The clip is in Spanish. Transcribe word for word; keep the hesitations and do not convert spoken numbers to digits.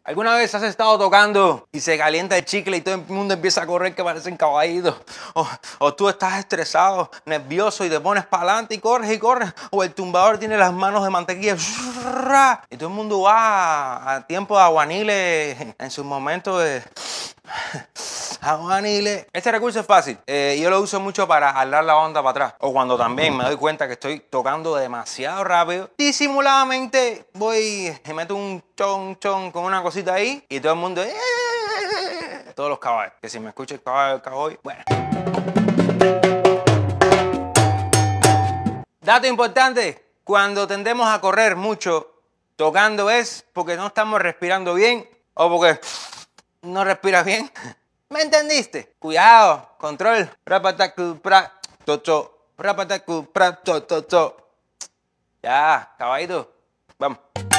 ¿Alguna vez has estado tocando y se calienta el chicle y todo el mundo empieza a correr que parecen caballitos? O, o tú estás estresado, nervioso y te pones para adelante y corres y corres. O el tumbador tiene las manos de mantequilla y todo el mundo va a tiempo de aguanile en sus momentos de... aguanile. Este recurso es fácil. Eh, yo lo uso mucho para jalar la onda para atrás. O cuando también me doy cuenta que estoy tocando demasiado rápido. Disimuladamente voy y meto un chon chon con una cosita ahí. Y todo el mundo... ¡Eh! Todos los caballos. Que si me escucha el caballo del cowboy, bueno. Dato importante. Cuando tendemos a correr mucho tocando es porque no estamos respirando bien o porque no respiras bien. ¿Me entendiste? Cuidado, control. Rapataku, pra, toto. Rapataku, pra, toto. Ya, caballito. Vamos.